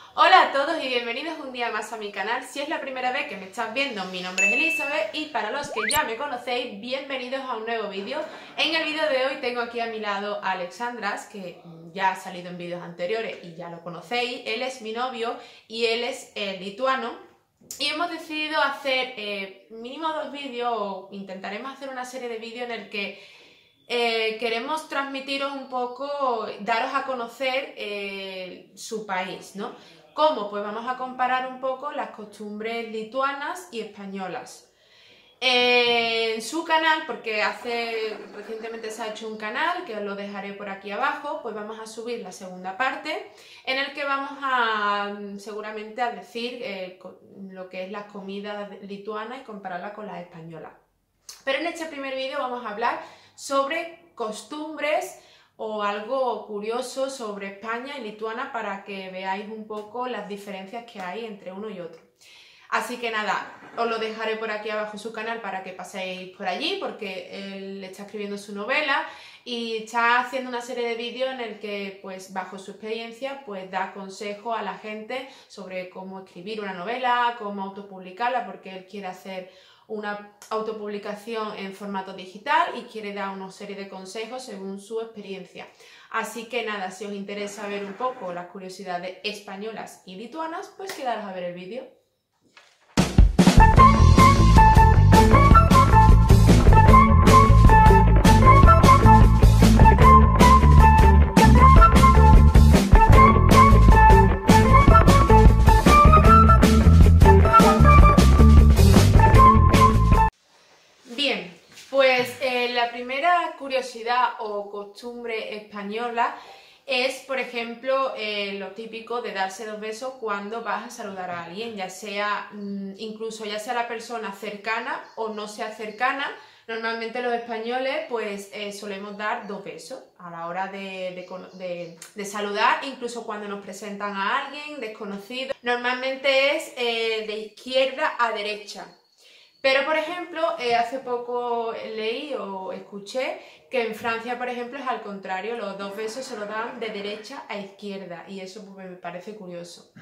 Hola a todos y bienvenidos un día más a mi canal. Si es la primera vez que me estás viendo, mi nombre es Elizabeth y para los que ya me conocéis, bienvenidos a un nuevo vídeo. En el vídeo de hoy tengo aquí a mi lado a Alexandras, que ya ha salido en vídeos anteriores y ya lo conocéis. Él es mi novio y él es lituano. Y hemos decidido hacer mínimo 2 vídeos, o intentaremos hacer una serie de vídeos en el que queremos transmitiros un poco, daros a conocer su país, ¿no? ¿Cómo? Pues vamos a comparar un poco las costumbres lituanas y españolas. En su canal, porque recientemente se ha hecho un canal, que os lo dejaré por aquí abajo, pues vamos a subir la segunda parte, en el que vamos a seguramente a decir lo que es la comida lituana y compararla con la española. Pero en este primer vídeo vamos a hablar sobre costumbres o algo curioso sobre España y Lituania para que veáis un poco las diferencias que hay entre uno y otro. Así que nada, os lo dejaré por aquí abajo su canal para que paséis por allí, porque él está escribiendo su novela y está haciendo una serie de vídeos en el que, pues, bajo su experiencia, pues da consejos a la gente sobre cómo escribir una novela, cómo autopublicarla, porque él quiere hacer una autopublicación en formato digital y quiere dar una serie de consejos según su experiencia. Así que nada, si os interesa ver un poco las curiosidades españolas y lituanas, pues quedaros a ver el vídeo. Bien, pues la primera curiosidad o costumbre española es, por ejemplo, lo típico de darse 2 besos cuando vas a saludar a alguien, ya sea incluso ya sea la persona cercana o no sea cercana. Normalmente los españoles pues solemos dar 2 besos a la hora de saludar, incluso cuando nos presentan a alguien desconocido. Normalmente es de izquierda a derecha. Pero, por ejemplo, hace poco leí o escuché que en Francia, por ejemplo, es al contrario, los 2 besos se los dan de derecha a izquierda y eso pues, me parece curioso.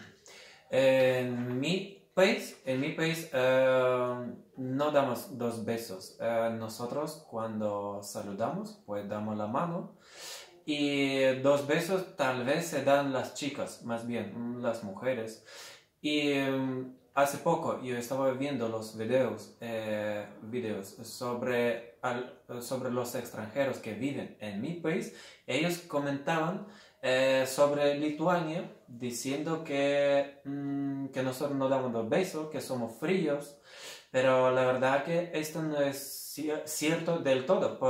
En mi país no damos 2 besos. Nosotros cuando saludamos, pues damos la mano y 2 besos tal vez se dan las chicas, más bien las mujeres. Y hace poco yo estaba viendo los videos sobre los extranjeros que viven en mi país. Ellos comentaban sobre Lituania, diciendo que nosotros no damos 2 besos, que somos fríos, pero la verdad que esto no es cierto del todo,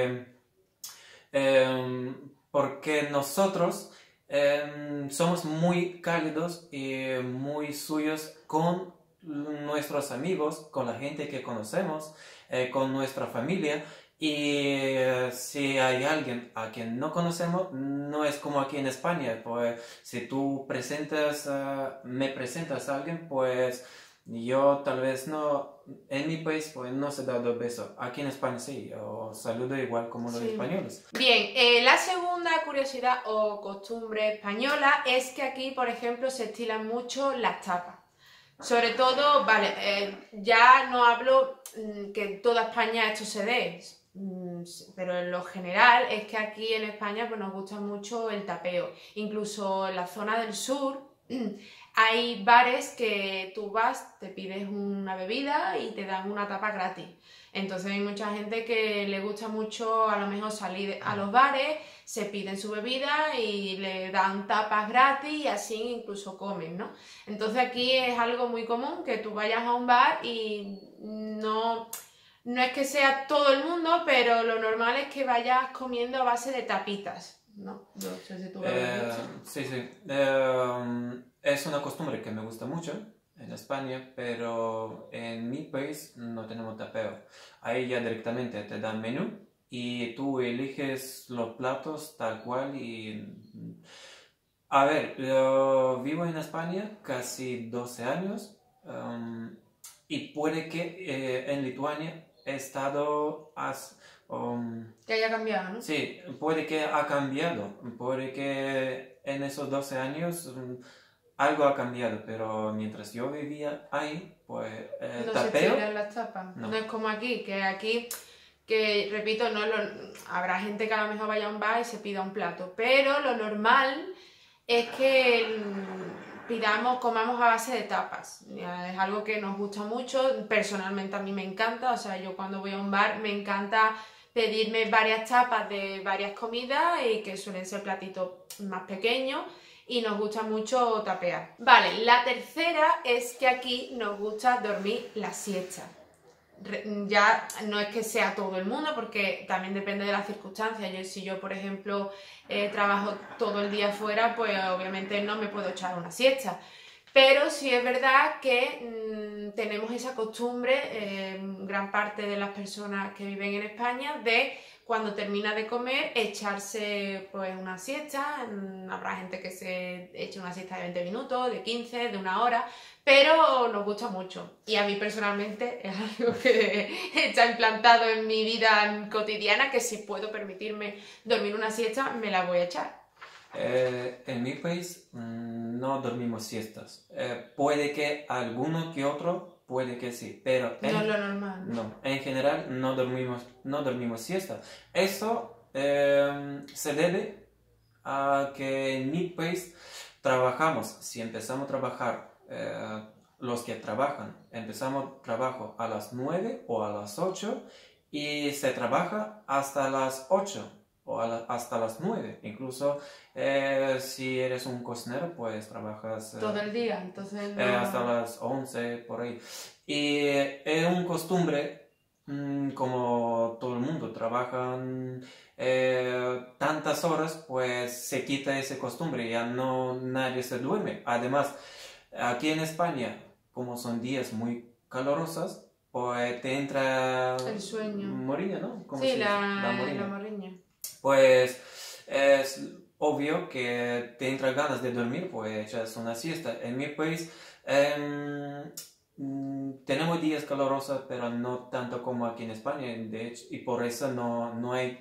porque nosotros somos muy cálidos y muy suyos con nuestros amigos, con la gente que conocemos, con nuestra familia. Y si hay alguien a quien no conocemos, no es como aquí en España, pues si tú me presentas a alguien, pues yo tal vez no, en mi país pues no se da 2 besos, aquí en España sí, o saludo igual como los españoles. Bien, la segunda curiosidad o costumbre española es que aquí, por ejemplo, se estilan mucho las tapas. Sobre todo, vale, ya no hablo que en toda España esto se dé, pero en lo general es que aquí en España pues, nos gusta mucho el tapeo. Incluso en la zona del sur hay bares que tú vas, te pides una bebida y te dan una tapa gratis. Entonces hay mucha gente que le gusta mucho a lo mejor salir a los bares, se piden su bebida y le dan tapas gratis y así incluso comen, ¿no? Entonces aquí es algo muy común que tú vayas a un bar y no es que sea todo el mundo, pero lo normal es que vayas comiendo a base de tapitas, ¿no? No sé si tú lo has visto. Sí, sí. Es una costumbre que me gusta mucho en España, pero en mi país no tenemos tapeo. Ahí ya directamente te dan menú y tú eliges los platos tal cual A ver, yo vivo en España casi 12 años, y puede que en Lituania he estado... Que haya cambiado, ¿no? Sí, puede que ha cambiado, puede que en esos 12 años algo ha cambiado, pero mientras yo vivía ahí, pues No se tapeo. tiran las tapas. No. No es como aquí, que repito, habrá gente que a lo mejor vaya a un bar y se pida un plato, pero lo normal es que comamos a base de tapas. Ya, es algo que nos gusta mucho, personalmente a mí me encanta, o sea, yo cuando voy a un bar me encanta pedirme varias tapas de varias comidas y que suelen ser platitos más pequeños y nos gusta mucho tapear. Vale, la tercera es que aquí nos gusta dormir la siesta. Ya no es que sea todo el mundo, porque también depende de las circunstancias. Si yo, por ejemplo, trabajo todo el día fuera, pues obviamente no me puedo echar una siesta. Pero sí es verdad que tenemos esa costumbre, gran parte de las personas que viven en España, de cuando termina de comer echarse pues una siesta. Habrá gente que se eche una siesta de 20 minutos, de 15, de una hora, pero nos gusta mucho. Y a mí personalmente es algo que está implantado en mi vida cotidiana, que si puedo permitirme dormir una siesta, me la voy a echar. En mi país no dormimos siestas. Puede que alguno que otro, puede que sí, pero No es lo normal. no, en general no dormimos siesta. Eso se debe a que en mi país trabajamos, si empezamos a trabajar, los que trabajan, empezamos trabajo a las 9 o a las 8 y se trabaja hasta las 8 o hasta las 9. Incluso si eres un cocinero, pues trabajas todo el día, entonces no... hasta las 11 por ahí. Y es una costumbre, como todo el mundo trabaja tantas horas, pues se quita esa costumbre, ya no nadie se duerme. Además, aquí en España, como son días muy calurosos, pues te entra el sueño. morilla, ¿no? ¿Cómo Sí, se dice? la morilla. morriña. Pues es obvio que te entra ganas de dormir, pues echas una siesta. En mi país tenemos días calurosos, pero no tanto como aquí en España, de hecho, y por eso no hay,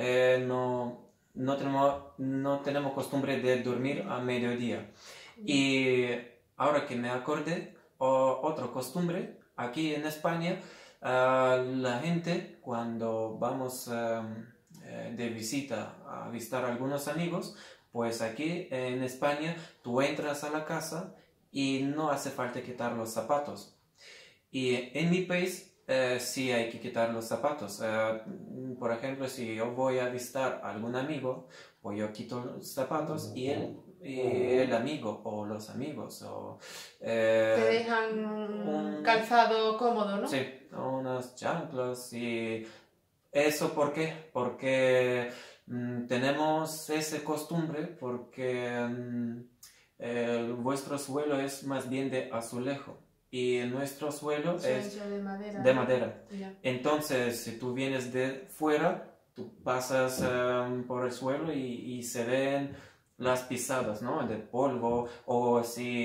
no tenemos costumbre de dormir a mediodía. Y ahora que me acordé, otra costumbre, aquí en España, la gente cuando vamos de visita a visitar a algunos amigos, pues aquí en España tú entras a la casa y no hace falta quitar los zapatos. Y en mi país sí hay que quitar los zapatos. Por ejemplo, si yo voy a visitar a algún amigo, pues yo quito los zapatos y el amigo o los amigos te dejan un calzado cómodo, ¿no? Sí, unas chanclas. Y eso ¿por qué? Porque tenemos esa costumbre, porque vuestro suelo es más bien de azulejo y nuestro suelo es de madera. de madera. Ya. Entonces, si tú vienes de fuera, tú pasas por el suelo y se ven las pisadas, ¿no? De polvo, o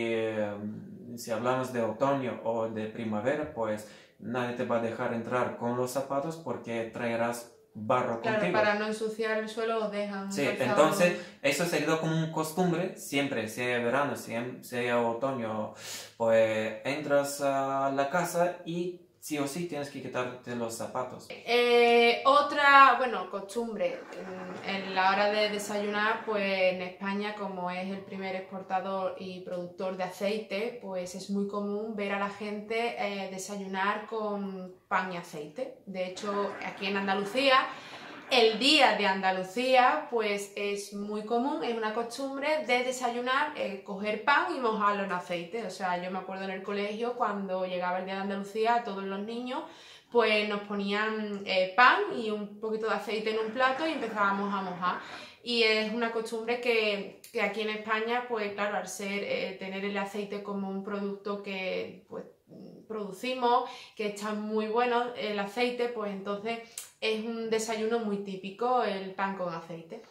si hablamos de otoño o de primavera, pues nadie te va a dejar entrar con los zapatos porque traerás barro Claro, contigo. para no ensuciar el suelo os dejan. Sí, calzado. entonces eso se quedó como una costumbre, siempre, sea verano, sea otoño, pues entras a la casa y sí o sí tienes que quitarte los zapatos. Otra, costumbre, en la hora de desayunar, pues en España, como es el primer exportador y productor de aceite, pues es muy común ver a la gente desayunar con pan y aceite. De hecho, aquí en Andalucía, el día de Andalucía, pues es muy común, es una costumbre de desayunar, coger pan y mojarlo en aceite. O sea, yo me acuerdo en el colegio, cuando llegaba el día de Andalucía, a todos los niños, pues nos ponían pan y un poquito de aceite en un plato y empezábamos a mojar. Y es una costumbre que aquí en España, pues claro, al ser tener el aceite como un producto que pues producimos, que está muy bueno el aceite, pues entonces es un desayuno muy típico el pan con aceite.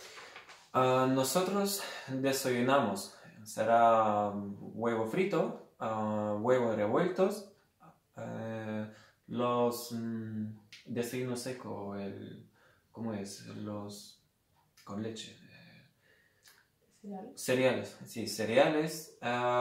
Nosotros desayunamos, será huevo frito, huevos revueltos, los desayuno seco, ¿cómo es? Los con leche. Cereales, sí, cereales.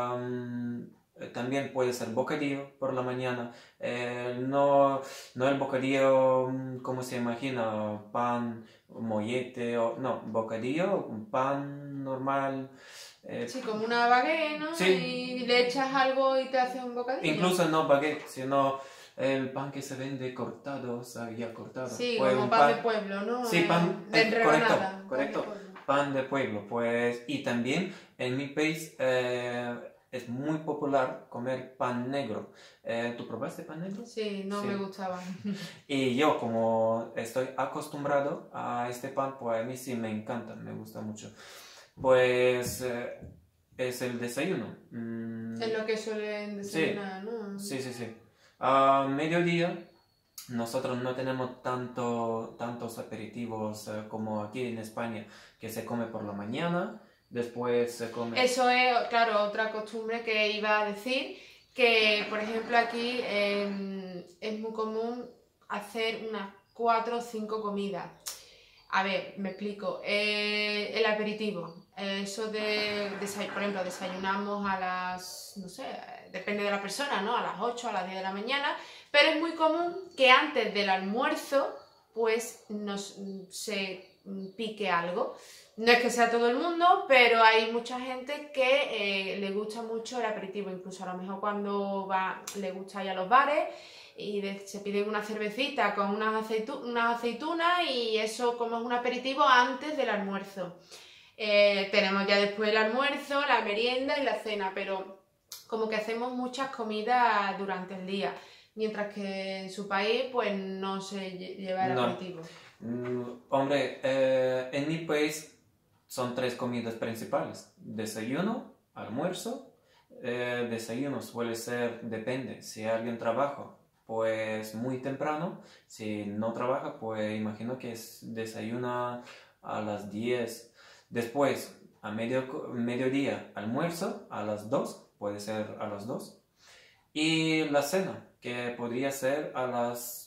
También puede ser bocadillo por la mañana. No, no el bocadillo como se imagina, pan, mollete, o, no, bocadillo, un pan normal. Sí, como una baguette, ¿no? Sí. Y le echas algo y te haces un bocadillo. Incluso no baguette, sino el pan que se vende cortado, ya cortado. Sí, pues como pan de pueblo, ¿no? Sí, pan de rebanada. correcto. Pan de pueblo, pues, y también en mi país es muy popular comer pan negro. ¿Tú probaste pan negro? Sí, no me gustaba. Y yo, como estoy acostumbrado a este pan, pues a mí sí me encanta, me gusta mucho. Pues es el desayuno. Es lo que suelen desayunar, sí, ¿no? Sí. A mediodía nosotros no tenemos tantos aperitivos como aquí en España, que se come por la mañana, después se come... Eso es, claro, otra costumbre que iba a decir, que por ejemplo aquí es muy común hacer unas 4 o 5 comidas. A ver, me explico. El aperitivo. Eso de, por ejemplo, desayunamos a las, no sé, depende de la persona, ¿no? A las 8, a las 10 de la mañana. Pero es muy común que antes del almuerzo, pues, se pique algo. No es que sea todo el mundo, pero hay mucha gente que le gusta mucho el aperitivo. Incluso a lo mejor cuando le gusta ir a los bares y se pide una cervecita con unas aceitunas y eso como es un aperitivo antes del almuerzo. Tenemos ya después el almuerzo, la merienda y la cena, pero como que hacemos muchas comidas durante el día, mientras que en su país pues no se lleva el aperitivo. Hombre, en mi país son 3 comidas principales: desayuno, almuerzo. Desayuno suele ser, depende, si alguien trabaja pues muy temprano, si no trabaja, pues imagino que desayuna a las 10. Después, a mediodía, almuerzo a las 2, puede ser a las 2. Y la cena, que podría ser a las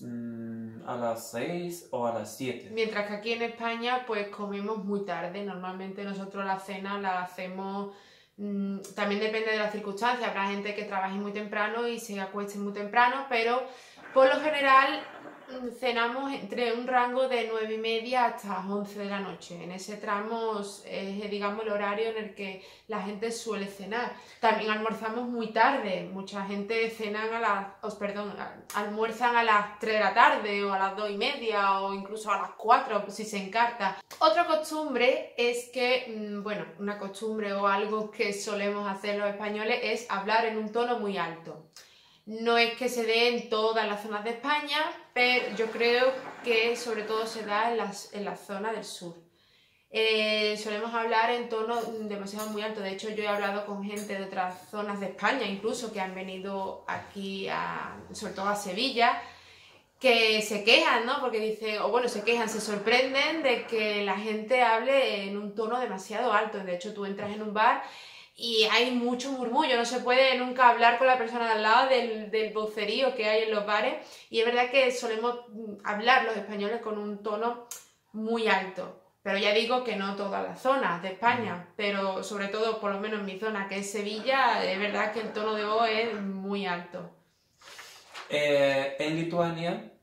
6 o a las 7. Mientras que aquí en España, pues comemos muy tarde. Normalmente nosotros la cena la hacemos... también depende de las circunstancias, habrá gente que trabaje muy temprano y se acueste muy temprano, pero por lo general cenamos entre un rango de 9:30 hasta 11 de la noche. En ese tramo es, digamos, el horario en el que la gente suele cenar. También almorzamos muy tarde, mucha gente almuerzan a las 3 de la tarde o a las 2:30 o incluso a las 4 si se encarta. Otra costumbre es que, bueno, una costumbre o algo que solemos hacer los españoles es hablar en un tono muy alto. No es que se dé en todas las zonas de España, pero yo creo que sobre todo se da en la zona del sur. Solemos hablar en tono demasiado muy alto. De hecho, yo he hablado con gente de otras zonas de España, incluso que han venido aquí, sobre todo a Sevilla, que se quejan, ¿no? Porque dicen, o bueno, se sorprenden de que la gente hable en un tono demasiado alto. De hecho, tú entras en un bar y hay mucho murmullo, no se puede nunca hablar con la persona de al lado del vocerío que hay en los bares, y es verdad que solemos hablar los españoles con un tono muy alto. Pero ya digo que no todas las zonas de España, pero sobre todo, por lo menos en mi zona, que es Sevilla, es verdad que el tono de voz es muy alto. En Lituania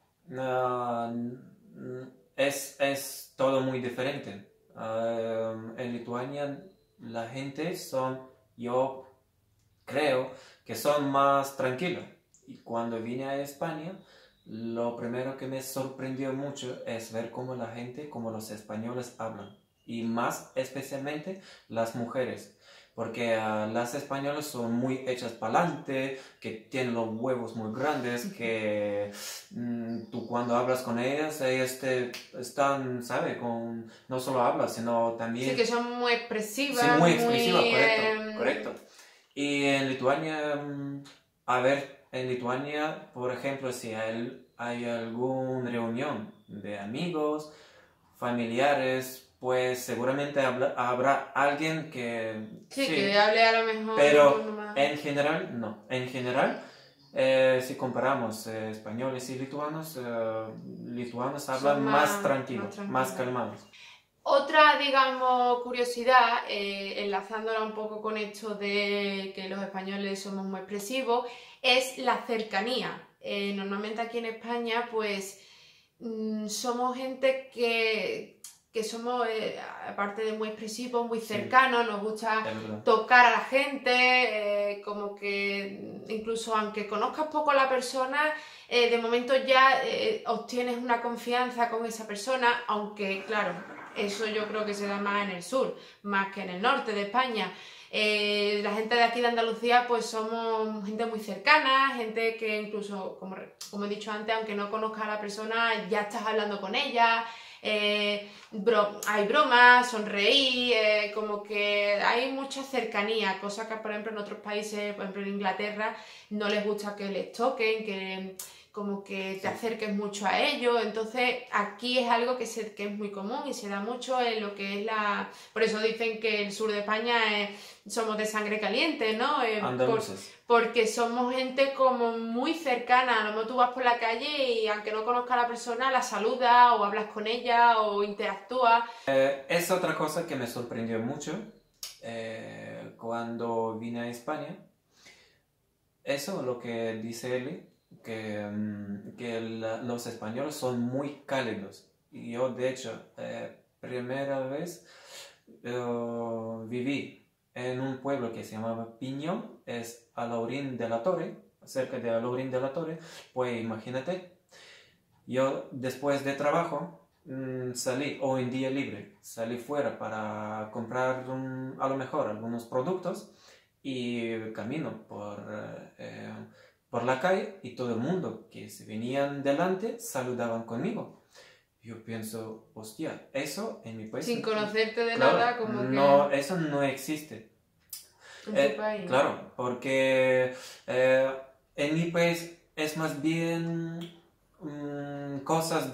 es todo muy diferente. En Lituania la gente yo creo que son más tranquilos. Y cuando vine a España, lo primero que me sorprendió mucho es ver cómo la gente, cómo los españoles hablan. Y más especialmente las mujeres. Porque las españolas son muy hechas para adelante, que tienen los huevos muy grandes, que tú cuando hablas con ellas te están, ¿sabes? No solo hablas, sino también... Sí, que son muy expresivas. Sí, muy expresivas, correcto. Y en Lituania, en Lituania, por ejemplo, si hay alguna reunión de amigos, familiares, pues seguramente habrá alguien que... Sí, que hable a lo mejor... Pero en general, no. En general, si comparamos españoles y lituanos hablan más tranquilos, más calmados. Otra, digamos, curiosidad, enlazándola un poco con esto de que los españoles somos muy expresivos, es la cercanía. Normalmente aquí en España, pues somos gente que somos, aparte de muy expresivos, muy Sí, cercanos, nos gusta es verdad. tocar a la gente, como que incluso aunque conozcas poco a la persona, de momento ya obtienes una confianza con esa persona, aunque claro, eso yo creo que se da más en el sur, más que en el norte de España. La gente de aquí de Andalucía pues somos gente muy cercana, gente que incluso, como he dicho antes, aunque no conozcas a la persona, ya estás hablando con ella, hay bromas, sonreí, como que hay mucha cercanía, cosa que por ejemplo en otros países, por ejemplo en Inglaterra, no les gusta que les toquen, que como que te Sí. acerques mucho a ellos, entonces aquí es algo que es muy común y se da mucho en lo que es la... Por eso dicen que el sur de España somos de sangre caliente, ¿no? Andaluces. Porque somos gente como muy cercana, a lo mejor tú vas por la calle y aunque no conozcas a la persona, la saludas o hablas con ella o interactúas. Es otra cosa que me sorprendió mucho cuando vine a España. Eso, lo que dice Eli, que los españoles son muy cálidos. Y yo, de hecho, primera vez viví en un pueblo que se llamaba Piñón, es a Laurín de la Torre, cerca de Laurín de la Torre. Pues imagínate, yo después de trabajo salí, o en día libre, salí fuera para comprar a lo mejor algunos productos y camino por la calle y todo el mundo que se venían delante saludaban conmigo. Yo pienso, hostia, eso en mi país, Sin conocerte de claro, nada, como que no, eso no existe. en tu país. Claro, porque en mi país es más bien cosas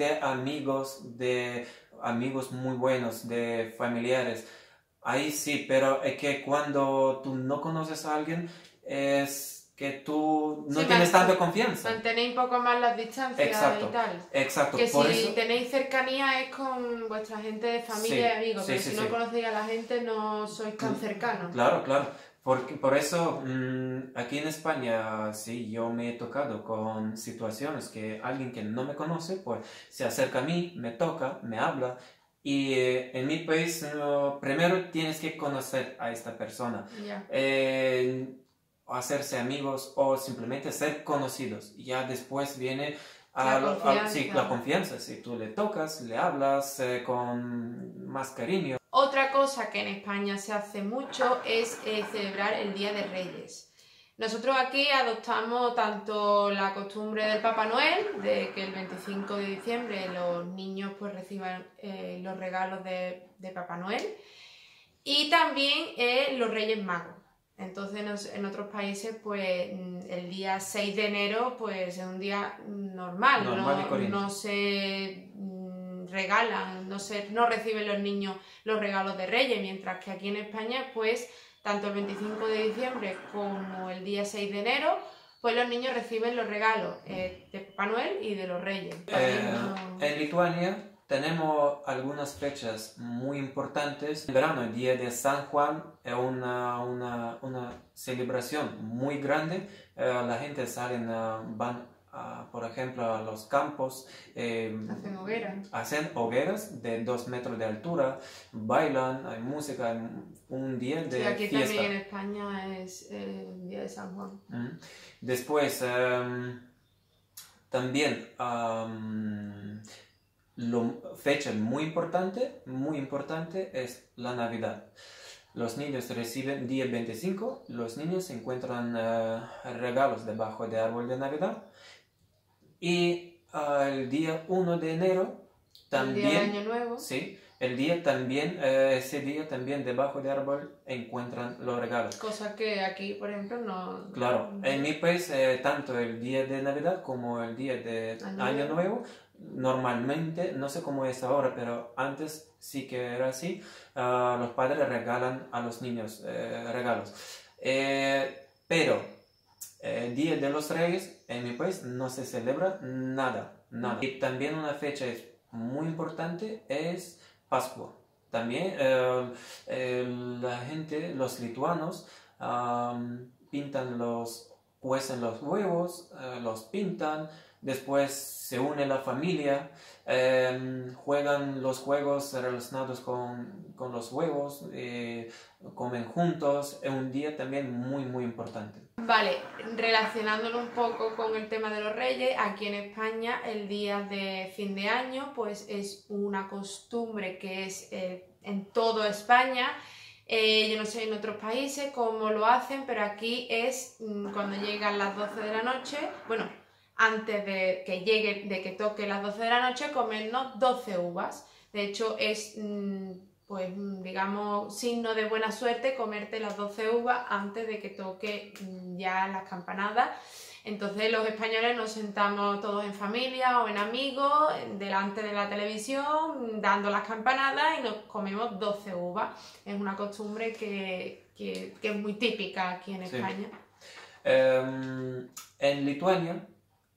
de amigos muy buenos, de familiares. Ahí sí, pero es que cuando tú no conoces a alguien es que tú no Sí, tienes tanta confianza. mantenéis un poco más las distancias y Exacto, tal. exacto. Que Por si eso, tenéis cercanía es con vuestra gente de familia y sí, amigos, sí, pero sí, si no sí. conocéis a la gente no sois tan cercanos. Claro, claro. Por eso, aquí en España, sí, yo me he tocado con situaciones que alguien que no me conoce, pues se acerca a mí, me toca, me habla. Y en mi país, primero tienes que conocer a esta persona, Ya. hacerse amigos o simplemente ser conocidos. Y ya después viene La sí, confianza. la confianza. Si tú le tocas, le hablas con más cariño. Otra cosa que en España se hace mucho es celebrar el Día de Reyes. Nosotros aquí adoptamos tanto la costumbre del Papá Noel, de que el 25 de diciembre los niños pues reciban los regalos de Papá Noel, y también los Reyes Magos. Entonces en otros países pues el día 6 de enero pues es un día normal, Normal y corriente. no se regalan, no reciben los niños los regalos de Reyes, mientras que aquí en España pues tanto el 25 de diciembre como el día 6 de enero pues los niños reciben los regalos de Papá Noel y de los Reyes. En Lituania tenemos algunas fechas muy importantes. En verano, el día de San Juan es una celebración muy grande. La gente sale, van, por ejemplo, a los campos. Hacen hogueras. Hacen hogueras de 2 metros de altura, bailan, hay música, hay un día de Sí, aquí fiesta. también en España es el día de San Juan. Después, también fecha muy importante es la Navidad. Los niños reciben día 25, los niños encuentran regalos debajo del árbol de Navidad y el día 1 de enero también, el día de Año Nuevo. sí, ese día también debajo del árbol encuentran los regalos. Cosa que aquí, por ejemplo, no... Claro, en mi país, tanto el día de Navidad como el día de Año Nuevo, normalmente, no sé cómo es ahora, pero antes sí que era así, los padres regalan a los niños regalos. Pero Día de los Reyes en mi país no se celebra nada, nada. Y también una fecha muy importante es Pascua. también la gente, los lituanos, pintan cuecen los huevos, los pintan, después se une la familia, juegan los juegos relacionados con los huevos, comen juntos. Es un día también muy importante. Vale, relacionándolo un poco con el tema de los Reyes, aquí en España el día de fin de año pues es una costumbre que es en toda España. Yo no sé en otros países cómo lo hacen, pero aquí es cuando llegan las 12 de la noche, bueno, antes de que toque las 12 de la noche, comernos 12 uvas. De hecho, es, pues, digamos, signo de buena suerte comerte las 12 uvas antes de que toque ya las campanadas. Entonces los españoles nos sentamos todos en familia o en amigos, delante de la televisión, dando las campanadas y nos comemos 12 uvas. Es una costumbre que es muy típica aquí en España. En Lituania,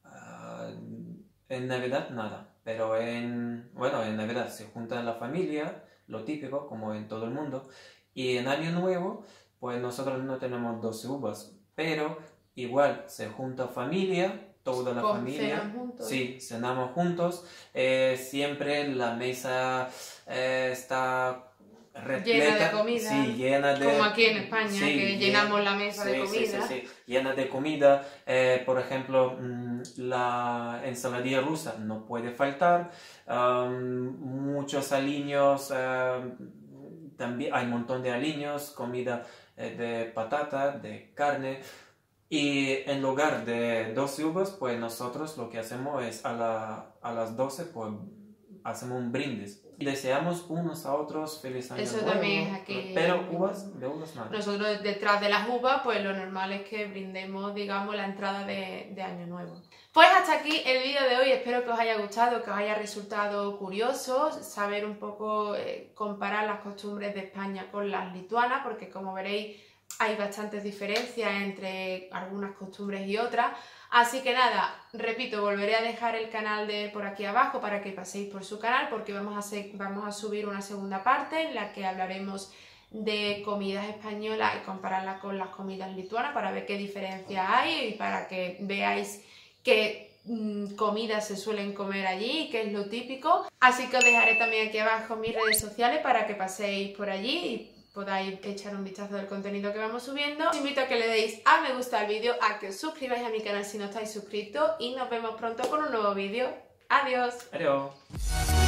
en Navidad nada, pero en Navidad se junta la familia, lo típico, como en todo el mundo, y en Año Nuevo, pues nosotros no tenemos 12 uvas, pero igual se junta familia, toda la familia, sí, cenamos juntos, siempre la mesa está repleta, llena de comida, sí, llena de, como aquí en España, sí, que llenamos la mesa de comida. Sí, llena de comida. Por ejemplo, la ensaladilla rusa no puede faltar, muchos aliños, también hay un montón de aliños, comida de patata, de carne. Y en lugar de 12 uvas, pues nosotros lo que hacemos es a las 12, pues hacemos un brindis. Y deseamos unos a otros feliz año nuevo. Eso también es aquí. Pero de uvas nada. Nosotros detrás de las uvas, pues lo normal es que brindemos, digamos, la entrada de año nuevo. Pues hasta aquí el vídeo de hoy. Espero que os haya gustado, que os haya resultado curioso saber un poco, comparar las costumbres de España con las lituanas, porque como veréis hay bastantes diferencias entre algunas costumbres y otras. Así que nada, repito, volveré a dejar el canal de él por aquí abajo para que paséis por su canal, porque vamos a subir una segunda parte en la que hablaremos de comidas españolas y compararlas con las comidas lituanas para ver qué diferencias hay y para que veáis qué comidas se suelen comer allí y qué es lo típico. Así que os dejaré también aquí abajo mis redes sociales para que paséis por allí y podáis echar un vistazo del contenido que vamos subiendo. Os invito a que le deis a me gusta al vídeo, a que os suscribáis a mi canal si no estáis suscritos y nos vemos pronto con un nuevo vídeo. ¡Adiós! Adiós.